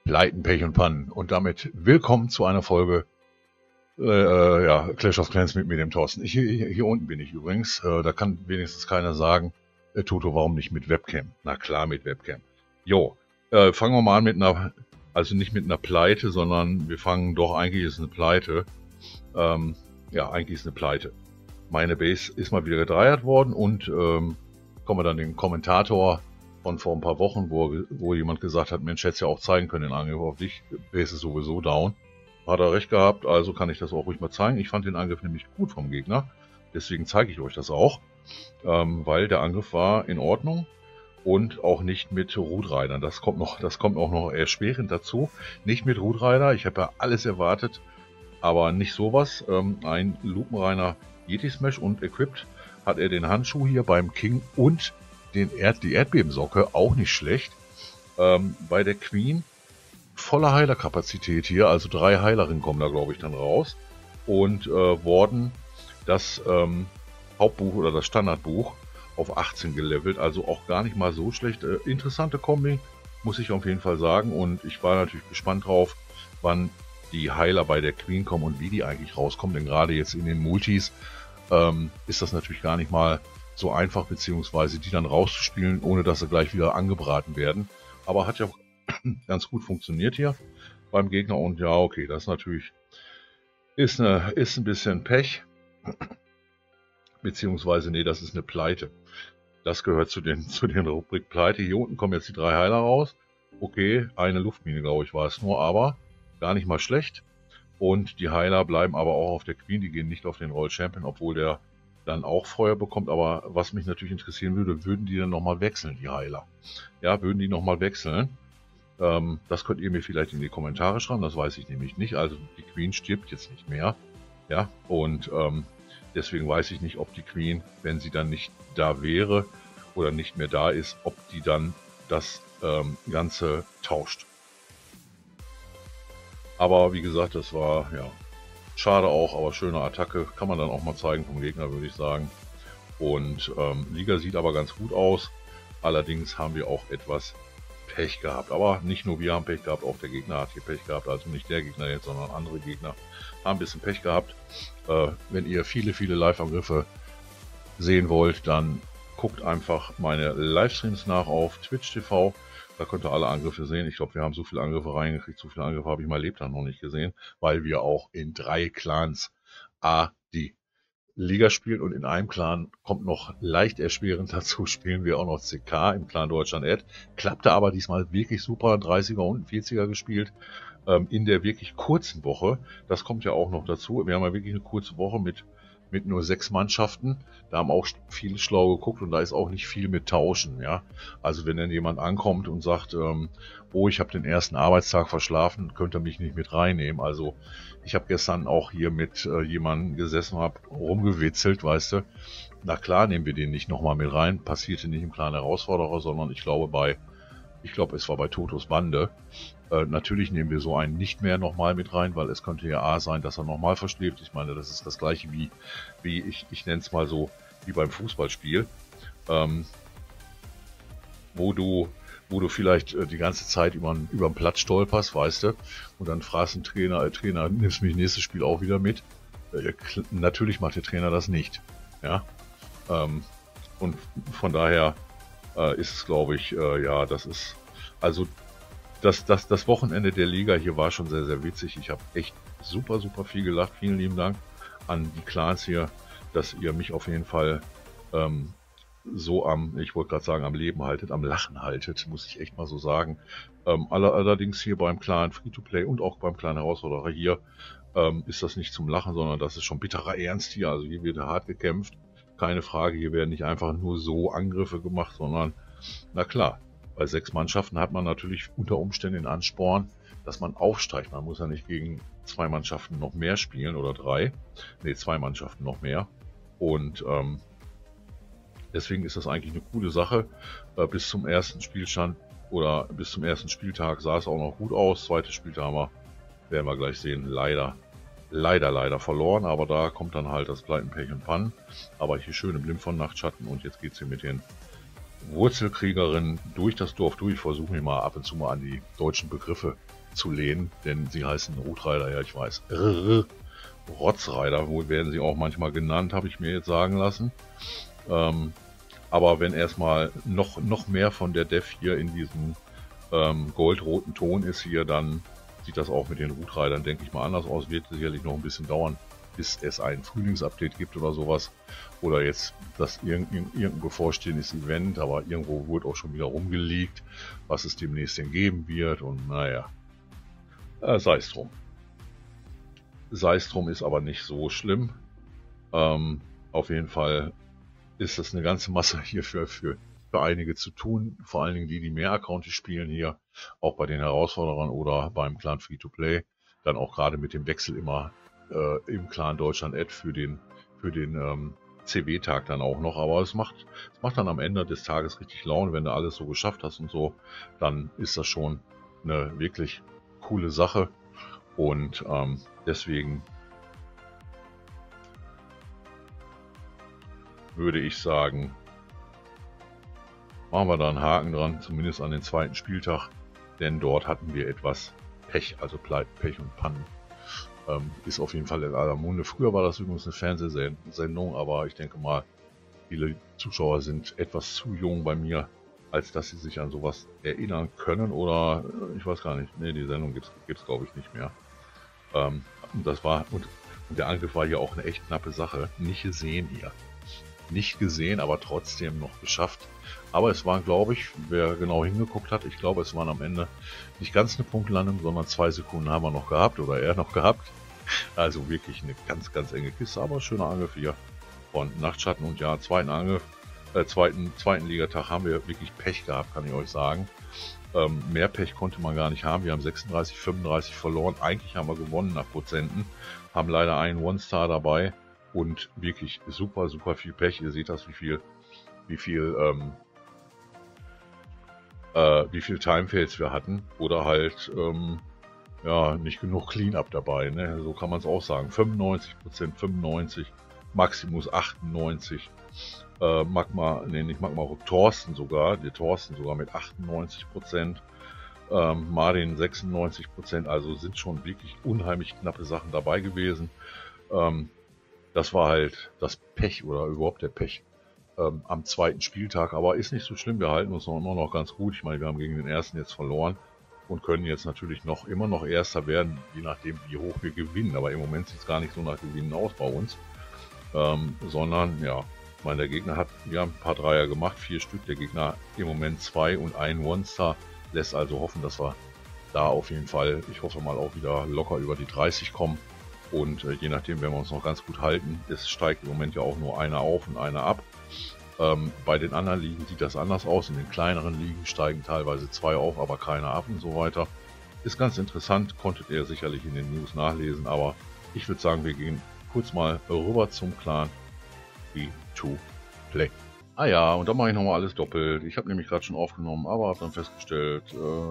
Pleiten, Pech und Pannen. Und damit willkommen zu einer Folge Clash of Clans mit mir, dem Thorsten. Hier unten bin ich übrigens. Da kann wenigstens keiner sagen, Toto, warum nicht mit Webcam? Na klar, mit Webcam. Jo, fangen wir mal an mit einer, also nicht mit einer Pleite, sondern wir fangen doch, eigentlich ist eine Pleite. Eigentlich ist eine Pleite. Meine Base ist mal wieder gedreiert worden und kommen wir dann den Kommentator von vor ein paar Wochen, wo jemand gesagt hat, Mensch, hätte es ja auch zeigen können, den Angriff auf dich, Base ist sowieso down. Hat er recht gehabt, also kann ich das auch ruhig mal zeigen. Ich fand den Angriff nämlich gut vom Gegner, deswegen zeige ich euch das auch, weil der Angriff war in Ordnung und auch nicht mit Root-Ridern. Das kommt auch noch erschwerend dazu. Nicht mit Root-Rider, ich habe ja alles erwartet, aber nicht sowas. Ein lupenreiner Yeti-Smash und equipped hat er den Handschuh hier beim King und die Erdbebensocke, auch nicht schlecht. Bei der Queen volle Heilerkapazität hier, also 3 Heilerinnen kommen da, glaube ich, dann raus. Und worden das Hauptbuch oder das Standardbuch auf 18 gelevelt, also auch gar nicht mal so schlecht. Interessante Kombi, muss ich auf jeden Fall sagen. Und ich war natürlich gespannt drauf, wann die Heiler bei der Queen kommen und wie die eigentlich rauskommen. Denn gerade jetzt in den Multis ist das natürlich gar nicht mal so einfach, beziehungsweise die dann rauszuspielen, ohne dass sie gleich wieder angebraten werden. Aber hat ja ganz gut funktioniert hier beim Gegner. Und ja, okay, das natürlich ist ein bisschen Pech. Beziehungsweise, nee, das ist eine Pleite. Das gehört zu den Rubrik Pleite. Hier unten kommen jetzt die 3 Heiler raus. Okay, eine Luftmine, glaube ich, war es nur, aber gar nicht mal schlecht. Und die Heiler bleiben aber auch auf der Queen, die gehen nicht auf den Royal Champion, obwohl der dann auch Feuer bekommt. Aber was mich natürlich interessieren würde, würden die dann nochmal wechseln, die Heiler? Ja, würden die nochmal wechseln? Das könnt ihr mir vielleicht in die Kommentare schreiben, das weiß ich nämlich nicht. Also die Queen stirbt jetzt nicht mehr. Ja, und deswegen weiß ich nicht, ob die Queen, wenn sie dann nicht da wäre oder nicht mehr da ist, ob die dann das Ganze tauscht. Aber wie gesagt, das war ja schade auch, aber schöne Attacke. Kann man dann auch mal zeigen vom Gegner, würde ich sagen. Und Liga sieht aber ganz gut aus. Allerdings haben wir auch etwas Pech gehabt. Aber nicht nur wir haben Pech gehabt, auch der Gegner hat hier Pech gehabt. Also nicht der Gegner jetzt, sondern andere Gegner haben ein bisschen Pech gehabt. Wenn ihr viele Live-Angriffe sehen wollt, dann guckt einfach meine Livestreams nach auf Twitch TV. Da könnt ihr alle Angriffe sehen. Ich glaube, wir haben so viele Angriffe reingekriegt. So viele Angriffe habe ich mein Lebtag noch nicht gesehen, weil wir auch in 3 Clans die Liga spielen und in einem Clan kommt noch leicht erschwerend dazu, spielen wir auch noch CK im Clan Deutschland Ad. Klappte aber diesmal wirklich super, 30er und 40er gespielt in der wirklich kurzen Woche. Das kommt ja auch noch dazu. Wir haben ja wirklich eine kurze Woche mit nur 6 Mannschaften. Da haben auch viele schlau geguckt und da ist auch nicht viel mit Tauschen. Ja? Also wenn dann jemand ankommt und sagt, oh, ich habe den ersten Arbeitstag verschlafen, könnt ihr mich nicht mit reinnehmen. Also ich habe gestern auch hier mit jemandem gesessen und habe rumgewitzelt, weißt du. Na klar, nehmen wir den nicht nochmal mit rein. Passierte nicht im Clan Herausforderer, sondern ich glaube, es war bei Totos Bande. Natürlich nehmen wir so einen nicht mehr nochmal mit rein, weil es könnte ja A sein, dass er nochmal verschläft. Ich meine, das ist das gleiche wie ich nenne es mal so, wie beim Fußballspiel, wo du vielleicht die ganze Zeit über den Platz stolperst, weißt du, und dann fragst ein Trainer, nimmst mich nächstes Spiel auch wieder mit. Natürlich macht der Trainer das nicht. Ja, und von daher ist es, glaube ich, ja, das ist, also das Wochenende der Liga hier war schon sehr, sehr witzig. Ich habe echt super viel gelacht. Vielen lieben Dank an die Clans hier, dass ihr mich auf jeden Fall so ich wollte gerade sagen, am Leben haltet, am Lachen haltet, muss ich echt mal so sagen. Allerdings hier beim Clan Free-to-Play und auch beim Clan Herausforderer hier ist das nicht zum Lachen, sondern das ist schon bitterer Ernst hier. Also hier wird hart gekämpft. Keine Frage, hier werden nicht einfach nur so Angriffe gemacht, sondern, na klar, bei 6 Mannschaften hat man natürlich unter Umständen den Ansporn, dass man aufsteigt. Man muss ja nicht gegen 2 Mannschaften noch mehr spielen oder 3. Ne, 2 Mannschaften noch mehr. Und deswegen ist das eigentlich eine coole Sache. Bis zum ersten Spielstand oder bis zum ersten Spieltag sah es auch noch gut aus. Zweite Spieltag werden wir gleich sehen, leider verloren, aber da kommt dann halt das Pleiten, Pech und Pannen. Aber hier schön im Limp von Nachtschatten und jetzt geht es hier mit den Wurzelkriegerin durch das Dorf durch. Ich versuche mich mal ab und zu mal an die deutschen Begriffe zu lehnen, denn sie heißen Rotreiter, ja ich weiß. Rotzreiter, wohl werden sie auch manchmal genannt, habe ich mir jetzt sagen lassen. Aber wenn erstmal noch mehr von der Def hier in diesem goldroten Ton ist hier, dann sieht das auch mit den Rotreitern, denke ich mal, anders aus. Wird sicherlich noch ein bisschen dauern, bis es ein Frühlingsupdate gibt oder sowas. Oder jetzt das irgendein bevorstehendes Event, aber irgendwo wurde auch schon wieder rumgeleakt, was es demnächst denn geben wird. Und naja, sei es drum. Sei es drum, ist aber nicht so schlimm. Auf jeden Fall ist das eine ganze Masse hier für einige zu tun. Vor allen Dingen die mehr Accounts spielen hier, auch bei den Herausforderern oder beim Clan Free-to-Play. Dann auch gerade mit dem Wechsel immer im Clan Deutschland Ad für den CW-Tag dann auch noch. Aber es macht dann am Ende des Tages richtig Laune, wenn du alles so geschafft hast und so. Dann ist das schon eine wirklich coole Sache. Und deswegen würde ich sagen, machen wir da einen Haken dran, zumindest an den zweiten Spieltag, denn dort hatten wir etwas Pech, also Pleiten, Pech und Pannen. Ist auf jeden Fall in aller Munde. Früher war das übrigens eine Fernsehsendung, aber ich denke mal, viele Zuschauer sind etwas zu jung bei mir, als dass sie sich an sowas erinnern können oder ich weiß gar nicht. Ne, die Sendung gibt's glaube ich nicht mehr. Und der Angriff war hier auch eine echt knappe Sache. Nicht gesehen hier. Nicht gesehen, aber trotzdem noch geschafft. Aber es waren, glaube ich, wer genau hingeguckt hat, ich glaube, es waren am Ende nicht ganz eine Punktlandung, sondern 2 Sekunden haben wir noch gehabt oder er noch gehabt. Also wirklich eine ganz, ganz enge Kiste, aber schöner Angriff hier von Nachtschatten. Und ja, zweiten Ligatag haben wir wirklich Pech gehabt, kann ich euch sagen. Mehr Pech konnte man gar nicht haben. Wir haben 36, 35 verloren. Eigentlich haben wir gewonnen nach Prozenten. Haben leider einen One-Star dabei und wirklich super, super viel Pech. Ihr seht das, wie viel Timefails wir hatten. Oder halt, ja, nicht genug Cleanup dabei. Ne? So kann man es auch sagen. 95%, 95%, Maximus 98%. Thorsten sogar mit 98%, Martin 96%, also sind schon wirklich unheimlich knappe Sachen dabei gewesen. Das war halt das Pech oder überhaupt der Pech am zweiten Spieltag, aber ist nicht so schlimm, wir halten uns immer noch ganz gut. Ich meine, wir haben gegen den ersten jetzt verloren und können jetzt natürlich immer noch Erster werden, je nachdem wie hoch wir gewinnen, aber im Moment sieht es gar nicht so nach Gewinnen aus bei uns, sondern ja, ich meine, der Gegner wir haben ein paar Dreier gemacht, 4 Stück, der Gegner im Moment 2 und ein One-Star, lässt also hoffen, dass wir da auf jeden Fall, ich hoffe mal, auch wieder locker über die 30 kommen und je nachdem, wenn wir uns noch ganz gut halten, es steigt im Moment ja auch nur einer auf und einer ab. Bei den anderen Ligen sieht das anders aus, in den kleineren Ligen steigen teilweise 2 auf, aber keiner ab und so weiter. Ist ganz interessant, konntet ihr sicherlich in den News nachlesen, aber ich würde sagen, wir gehen kurz mal rüber zum Clan Free-to-Play. Ah ja, und dann mache ich nochmal alles doppelt. Ich habe nämlich gerade schon aufgenommen, aber habe dann festgestellt,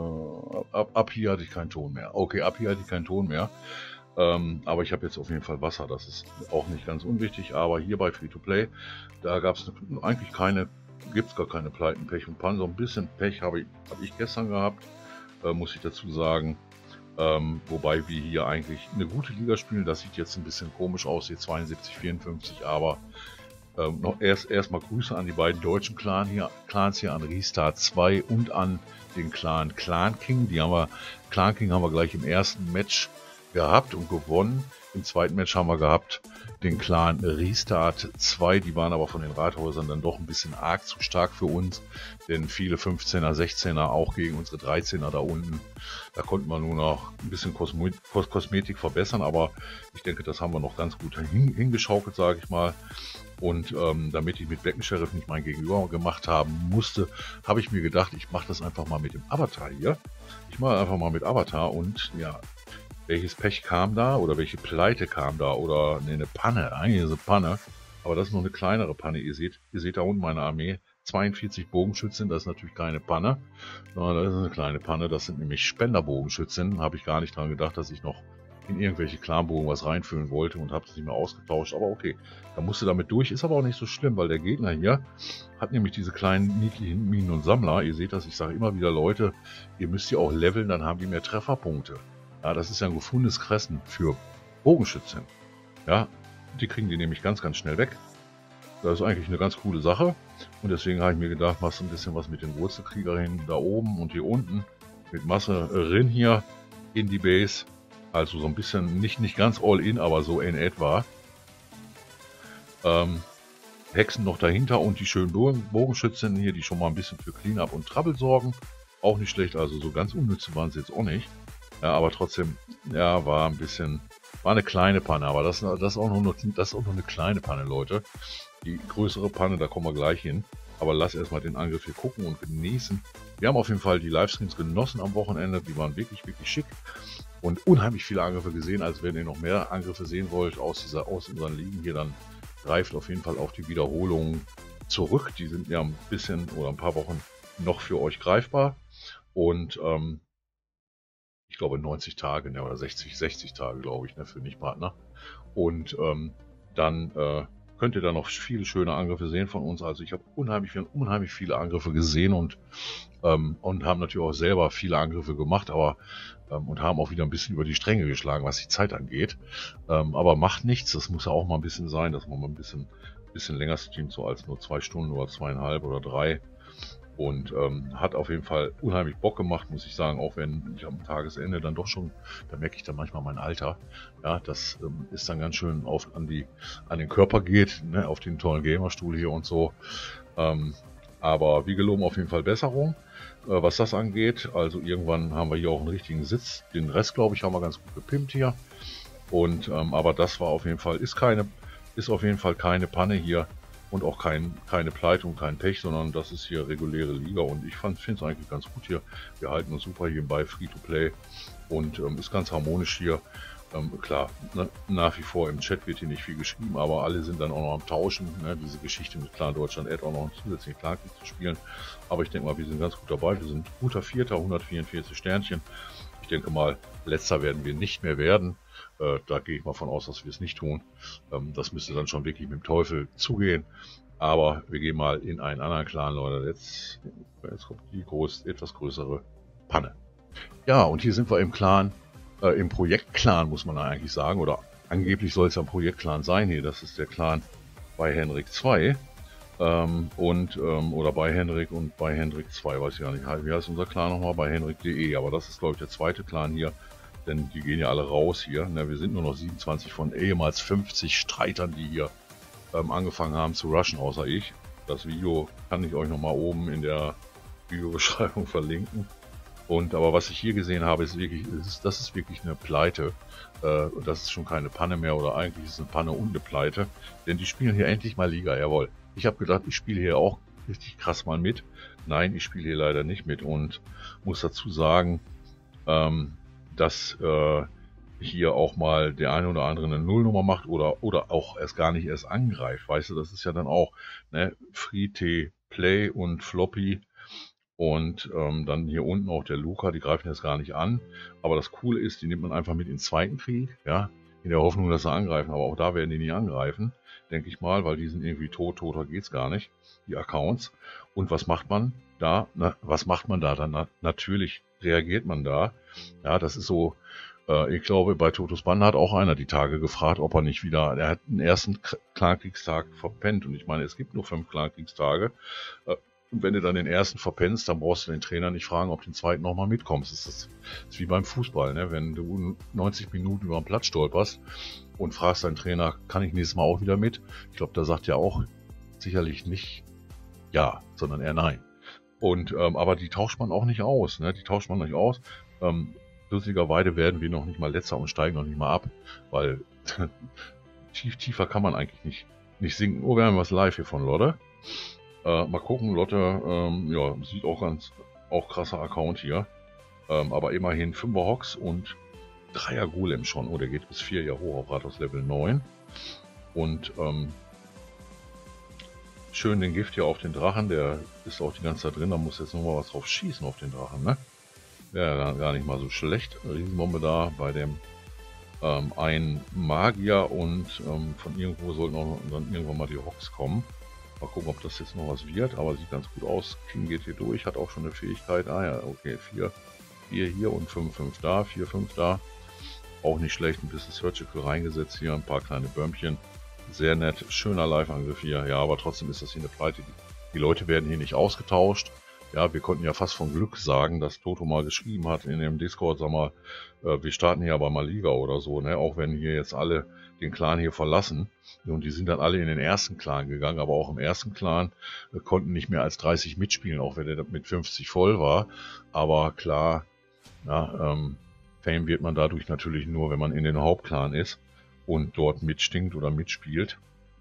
ab hier hatte ich keinen Ton mehr. Okay, ab hier hatte ich keinen Ton mehr. Aber ich habe jetzt auf jeden Fall Wasser, das ist auch nicht ganz unwichtig. Aber hier bei Free-to-Play, da gab es eigentlich gibt es gar keine Pleiten, Pech und Pannen. So ein bisschen Pech habe ich gestern gehabt, muss ich dazu sagen. Wobei wir hier eigentlich eine gute Liga spielen. Das sieht jetzt ein bisschen komisch aus, hier 72, 54, aber noch erstmal Grüße an die beiden deutschen Clans hier, an Restart 2 und an den Clan King. Clan King haben wir gleich im ersten Match gehabt und gewonnen. Im zweiten Match haben wir gehabt den Clan Restart 2, die waren aber von den Rathäusern dann doch ein bisschen arg zu stark für uns, denn viele 15er, 16er auch gegen unsere 13er da unten. Da konnten wir nur noch ein bisschen Kosmetik verbessern, aber ich denke, das haben wir noch ganz gut hingeschaukelt, sage ich mal. Und damit ich mit Black Sheriff nicht mein Gegenüber gemacht haben musste, habe ich mir gedacht, ich mache das einfach mal mit dem Avatar hier. Ich mache einfach mal mit Avatar und ja, welches Pech kam da oder welche Pleite kam da oder ne, eine Panne, eigentlich ist eine Panne, aber das ist noch eine kleinere Panne. Ihr seht da unten meine Armee, 42 Bogenschützen, das ist natürlich keine Panne, sondern das ist eine kleine Panne, das sind nämlich Spenderbogenschützen, habe ich gar nicht dran gedacht, dass ich noch in irgendwelche Clanbogen was reinfüllen wollte und habe es nicht mehr ausgetauscht. Aber okay, da musste damit durch. Ist aber auch nicht so schlimm, weil der Gegner hier hat nämlich diese kleinen niedlichen Minen und Sammler. Ihr seht das, ich sage immer wieder, Leute, ihr müsst die auch leveln, dann haben die mehr Trefferpunkte. Ja, das ist ja ein gefundenes Fressen für Bogenschützen. Ja, die kriegen die nämlich ganz, ganz schnell weg. Das ist eigentlich eine ganz coole Sache. Und deswegen habe ich mir gedacht, machst du ein bisschen was mit den Wurzelkrieger hin, da oben und hier unten. Mit Masse rin hier in die Base. Also so ein bisschen, nicht ganz all in, aber so in etwa. Hexen noch dahinter und die schönen Bogenschützen hier, die schon mal ein bisschen für Cleanup und Trouble sorgen. Auch nicht schlecht, also so ganz unnütze waren sie jetzt auch nicht. Ja, aber trotzdem, ja, war ein bisschen, war eine kleine Panne, aber das ist auch nur eine kleine Panne, Leute. Die größere Panne, da kommen wir gleich hin. Aber lass erstmal den Angriff hier gucken und genießen. Wir haben auf jeden Fall die Livestreams genossen am Wochenende, die waren wirklich, wirklich schick. Und unheimlich viele Angriffe gesehen, also wenn ihr noch mehr Angriffe sehen wollt aus unseren Ligen hier, dann greift auf jeden Fall auf die Wiederholungen zurück. Die sind ja ein bisschen oder ein paar Wochen noch für euch greifbar. Und ich glaube 90 Tage, ne, oder 60 Tage, glaube ich, ne, für Nicht-Partner. Und dann könnt ihr da noch viele schöne Angriffe sehen von uns. Also ich habe unheimlich viele Angriffe gesehen und haben natürlich auch selber viele Angriffe gemacht, aber und haben auch wieder ein bisschen über die Stränge geschlagen, was die Zeit angeht. Aber macht nichts, das muss ja auch mal ein bisschen sein, dass man mal ein bisschen länger streamt, so als nur 2 Stunden oder 2,5 oder 3. Und hat auf jeden Fall unheimlich Bock gemacht, muss ich sagen, auch wenn ich am Tagesende dann doch schon, da merke ich dann manchmal mein Alter, ja, das ist dann ganz schön an den Körper geht, ne, auf den tollen Gamerstuhl hier und so. Aber wir geloben auf jeden Fall Besserung, was das angeht. Also irgendwann haben wir hier auch einen richtigen Sitz. Den Rest, glaube ich, haben wir ganz gut gepimpt hier. Und aber das war auf jeden Fall, ist auf jeden Fall keine Panne hier. Und auch keine Pleite und kein Pech, sondern das ist hier reguläre Liga und ich finde es eigentlich ganz gut hier. Wir halten uns super hier bei Free-to-Play und ist ganz harmonisch hier. Klar, ne, nach wie vor im Chat wird hier nicht viel geschrieben, aber alle sind dann auch noch am Tauschen. Ne, diese Geschichte mit Clan Deutschland Add auch noch einen zusätzlichen Clankrieg zu spielen. Aber ich denke mal, wir sind ganz gut dabei. Wir sind guter Vierter, 144 Sternchen. Ich denke mal, letzter werden wir nicht mehr werden. Da gehe ich mal von aus, dass wir es nicht tun. Das müsste dann schon wirklich mit dem Teufel zugehen. Aber wir gehen mal in einen anderen Clan, Leute. Jetzt kommt die etwas größere Panne. Ja, und hier sind wir im Clan, im Projektclan, muss man eigentlich sagen. Oder angeblich soll es ja ein Projektclan sein hier. Das ist der Clan bei Henrik 2. Oder bei Henrik und bei Henrik 2, weiß ich gar nicht. Wie heißt unser Clan nochmal? Bei Henrik.de. Aber das ist, glaube ich, der zweite Clan hier. Denn die gehen ja alle raus hier. Ne, wir sind nur noch 27 von ehemals 50 Streitern, die hier angefangen haben zu rushen, außer ich. Das Video kann ich euch nochmal oben in der Videobeschreibung verlinken. Aber was ich hier gesehen habe, ist wirklich, das ist wirklich eine Pleite. Das ist schon keine Panne mehr, oder eigentlich ist es eine Panne und eine Pleite. Denn die spielen hier endlich mal Liga, jawohl. Ich habe gedacht, ich spiele hier auch richtig krass mal mit. Nein, ich spiele hier leider nicht mit und muss dazu sagen, dass hier auch mal der eine oder andere eine Nullnummer macht oder auch erst gar nicht erst angreift. Weißt du, das ist ja dann auch, ne, Free Play und Floppy und dann hier unten auch der Luca, die greifen jetzt gar nicht an. Aber das Coole ist, die nimmt man einfach mit in den zweiten Krieg, ja, in der Hoffnung, dass sie angreifen. Aber auch da werden die nicht angreifen, denke ich mal, weil die sind irgendwie toter geht's gar nicht, die Accounts. Und was macht man da? Dann natürlich reagiert man da. Ja, das ist so, ich glaube, bei Totos Bande hat auch einer die Tage gefragt, ob er nicht wieder, er hat den ersten Clankriegstag verpennt. Und ich meine, es gibt nur 5 Clankriegstag. Und wenn du dann den ersten verpennst, dann brauchst du den Trainer nicht fragen, ob du den zweiten nochmal mitkommst. Das ist wie beim Fußball, ne? Wenn du 90 Minuten über den Platz stolperst und fragst deinen Trainer, kann ich nächstes Mal auch wieder mit? Ich glaube, da sagt er auch sicherlich nicht ja, sondern eher nein. Und aber die tauscht man auch nicht aus, ne? Die tauscht man nicht aus. Lustigerweise werden wir noch nicht mal letzter und steigen noch nicht mal ab, weil tiefer kann man eigentlich nicht sinken. Oh, wir haben was live hier von Lotte. Mal gucken, Lotte, ja, sieht auch krasser Account hier. Aber immerhin 5er Hox und 3er Golem schon. Oh, der geht bis 4 Jahre hoch auf Rathaus Level 9. Und schön den Gift hier auf den Drachen, der ist auch die ganze Zeit drin. Da muss jetzt nochmal was drauf schießen auf den Drachen, ne? Wäre gar nicht mal so schlecht. Riesenbombe da bei dem ein Magier und von irgendwo sollten auch dann irgendwann mal die Rocks kommen. Mal gucken, ob das jetzt noch was wird, aber sieht ganz gut aus. King geht hier durch, hat auch schon eine Fähigkeit. Ah ja, okay, 4 hier und 5 da, 4, 5 da. Auch nicht schlecht, ein bisschen Surgical reingesetzt hier, ein paar kleine Bömmchen. Sehr nett, schöner Live-Angriff hier. Ja, aber trotzdem ist das hier eine Pleite. Die Leute werden hier nicht ausgetauscht. Ja, wir konnten ja fast von Glück sagen, dass Toto mal geschrieben hat in dem Discord, sag mal, wir starten hier aber mal Liga oder so, ne? Auch wenn hier jetzt alle den Clan hier verlassen. Und die sind dann alle in den ersten Clan gegangen, aber auch im ersten Clan konnten nicht mehr als 30 mitspielen, auch wenn der mit 50 voll war. Aber klar, ja, Fame wird man dadurch natürlich nur, wenn man in den Hauptclan ist und dort mitstinkt oder mitspielt.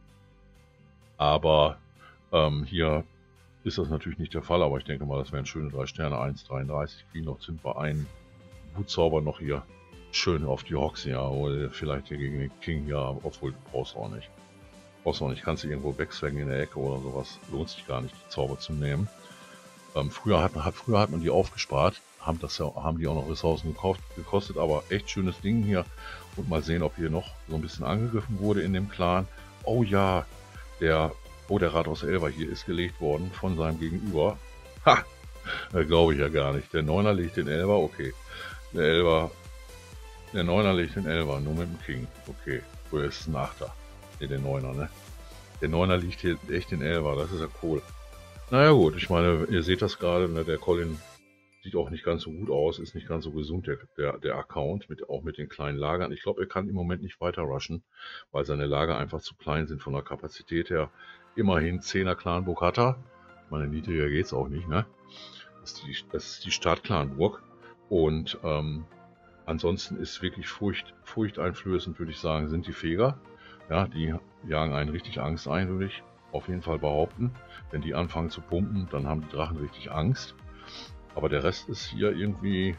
Aber hier ist das natürlich nicht der Fall, aber ich denke mal, das wären schöne 3 Sterne, 1,33. Kriegen noch Zimper einen Wutzauber noch hier schön auf die Hoxie, ja, oder vielleicht hier gegen den King, ja, obwohl du brauchst auch nicht. Brauchst auch nicht, kannst du irgendwo wegswängen in der Ecke oder sowas, lohnt sich gar nicht, die Zauber zu nehmen. Früher hat man die aufgespart, haben die auch noch Ressourcen gekostet, aber echt schönes Ding hier. Und mal sehen, ob hier noch so ein bisschen angegriffen wurde in dem Clan. Oh ja, der Rathaus Elver hier ist gelegt worden von seinem Gegenüber. Ha! Glaube ich ja gar nicht. Der Neuner legt den Elver, okay. Der Neuner legt den Elver, nur mit dem King. Okay, wo ist ein Achter? Ne, der Neuner, ne? Der Neuner liegt hier echt den Elver, das ist ja cool. Naja gut, ich meine, ihr seht das gerade, ne, der Colin sieht auch nicht ganz so gut aus, ist nicht ganz so gesund, der Account, auch mit den kleinen Lagern. Ich glaube, er kann im Moment nicht weiter rushen, weil seine Lager einfach zu klein sind von der Kapazität her. Immerhin 10er Clanburg hat er. Meine niedriger geht's auch nicht, ne? Das ist die Stadt-Clanburg. Und ansonsten ist wirklich furchteinflößend, würde ich sagen, sind die Feger. Ja, die jagen einen richtig Angst ein, würde ich auf jeden Fall behaupten. Wenn die anfangen zu pumpen, dann haben die Drachen richtig Angst. Aber der Rest ist hier irgendwie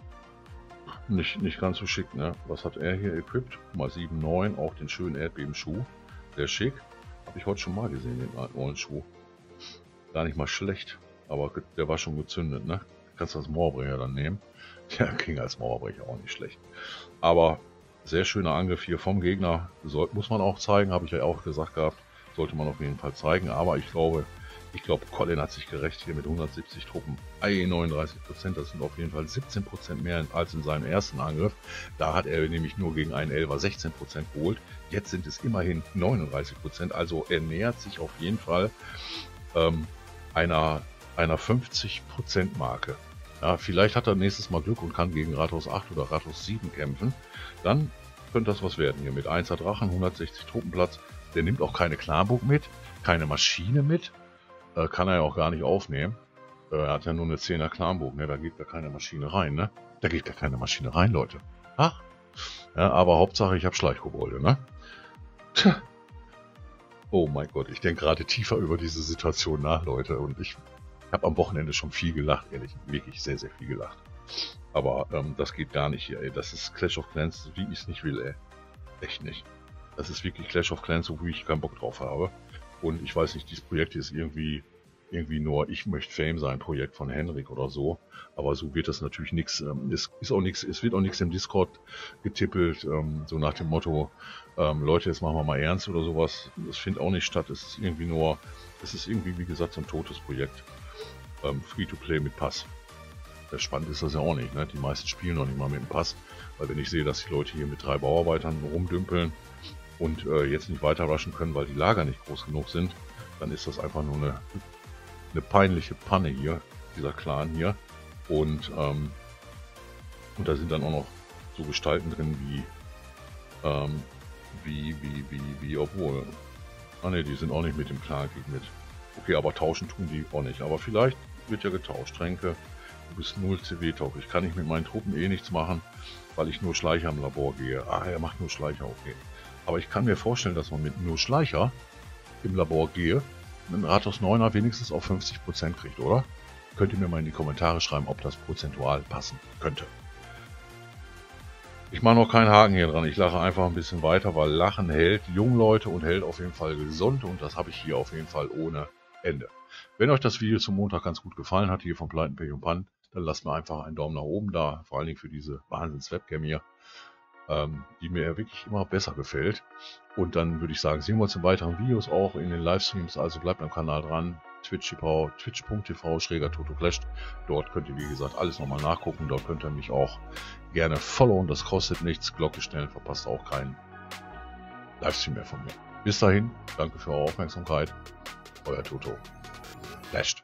nicht ganz so schick, ne? Was hat er hier equipped? Mal 7,9, auch den schönen Erdbebenschuh. Sehr schick. Habe ich heute schon mal gesehen, den alten neuen Schuh. Gar nicht mal schlecht, aber der war schon gezündet, ne? Kannst du als Mauerbrecher dann nehmen. Der ging als Mauerbrecher auch nicht schlecht. Aber sehr schöner Angriff hier vom Gegner. Muss man auch zeigen, habe ich ja auch gesagt gehabt. Sollte man auf jeden Fall zeigen. Aber ich glaube, Colin hat sich gerecht hier mit 170 Truppen. 39%, das sind auf jeden Fall 17% mehr als in seinem ersten Angriff. Da hat er nämlich nur gegen einen Elfer 16% geholt. Jetzt sind es immerhin 39%. Also er nähert sich auf jeden Fall einer 50% Marke. Ja, vielleicht hat er nächstes Mal Glück und kann gegen Rathaus 8 oder Rathaus 7 kämpfen. Dann könnte das was werden hier mit 1er Drachen, 160 Truppenplatz. Der nimmt auch keine Clanburg mit, keine Maschine mit. Kann er ja auch gar nicht aufnehmen. Er hat ja nur eine 10er Clanburg, ne? Da geht gar keine Maschine rein, ne? Da geht gar keine Maschine rein, Leute. Ach. Ja, aber Hauptsache ich habe Schleichkobolde, ne? Tja. Oh mein Gott, ich denke gerade tiefer über diese Situation nach, Leute. Und ich habe am Wochenende schon viel gelacht, ehrlich. Wirklich sehr, sehr viel gelacht. Aber das geht gar nicht hier, ey. Das ist Clash of Clans, wie ich es nicht will, ey. Echt nicht. Das ist wirklich Clash of Clans, so wie ich keinen Bock drauf habe. Und ich weiß nicht, dieses Projekt ist irgendwie nur, ich möchte Fame sein, Projekt von Henrik oder so. Aber so wird das natürlich nichts. Es wird auch nichts im Discord getippelt, so nach dem Motto, Leute, jetzt machen wir mal ernst oder sowas. Das findet auch nicht statt. Es ist irgendwie, wie gesagt, so ein totes Projekt. Free-to-play mit Pass. Spannend ist das ja auch nicht, ne? Die meisten spielen noch nicht mal mit dem Pass. Weil wenn ich sehe, dass die Leute hier mit 3 Bauarbeitern rumdümpeln und jetzt nicht weiter rushen können, weil die Lager nicht groß genug sind, dann ist das einfach nur eine peinliche Panne hier, dieser Clan hier. Und da sind dann auch noch so Gestalten drin obwohl. Ah ne, die sind auch nicht mit dem Clan-Krieg mit. Okay, aber tauschen tun die auch nicht. Aber vielleicht wird ja getauscht. Tränke, du bist 0 CW-tauglich. Kann ich mit meinen Truppen eh nichts machen, weil ich nur Schleicher im Labor gehe. Ah, er macht nur Schleicher, okay. Aber ich kann mir vorstellen, dass man mit nur Schleicher im Labor gehe, einen Rathaus 9er wenigstens auf 50% kriegt, oder? Könnt ihr mir mal in die Kommentare schreiben, ob das prozentual passen könnte. Ich mache noch keinen Haken hier dran, ich lache einfach ein bisschen weiter, weil Lachen hält jung Leute und hält auf jeden Fall gesund und das habe ich hier auf jeden Fall ohne Ende. Wenn euch das Video zum Montag ganz gut gefallen hat, hier von Pleiten, Pech und Pannen, dann lasst mir einfach einen Daumen nach oben da, vor allen Dingen für diese Wahnsinns-Webcam hier. die mir wirklich immer besser gefällt. Und dann würde ich sagen, sehen wir uns in weiteren Videos auch in den Livestreams. Also bleibt am Kanal dran. twitch.tv/TotoClash. Dort könnt ihr, wie gesagt, alles nochmal nachgucken. Dort könnt ihr mich auch gerne followen. Das kostet nichts. Glocke stellen, verpasst auch keinen Livestream mehr von mir. Bis dahin, danke für eure Aufmerksamkeit. Euer Toto. Clash.